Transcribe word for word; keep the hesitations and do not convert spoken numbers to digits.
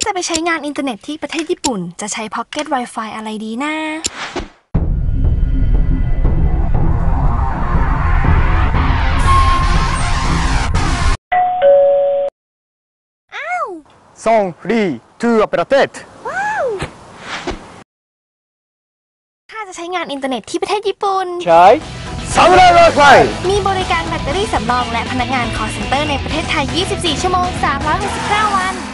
จะไปใช้งานอินเทอร์เน็ตที่ประเทศญี่ปุ่นจะใช้ Pocket Wi-Fi อะไรดีนะอ้าวส่งรีทูประเทศถ้าจะใช้งานอินเทอร์เน็ตที่ประเทศญี่ปุ่นใช้ซามูไร Wi-Fi มีบริการแบตเตอรี่สำรองและพนักงาน call center ในประเทศไทย ยี่สิบสี่ ชั่วโมง สามร้อยหกสิบเก้า วัน